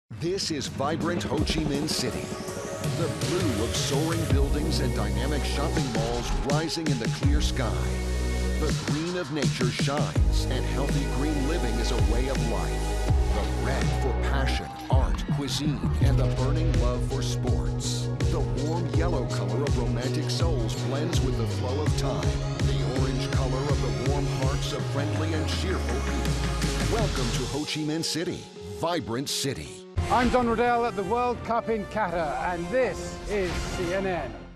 This is vibrant Ho Chi Minh City. The blue of soaring buildings and dynamic shopping malls rising in the clear sky. The green of nature shines, and healthy green living is a way of life. The red for passion, art, cuisine, and the burning love for sports. The warm yellow color of romantic souls blends with the flow of time. The orange color of the warm hearts of friendly and cheerful people. Welcome to Ho Chi Minh City, vibrant city. I'm Don Riddell at the World Cup in Qatar, and this is CNN.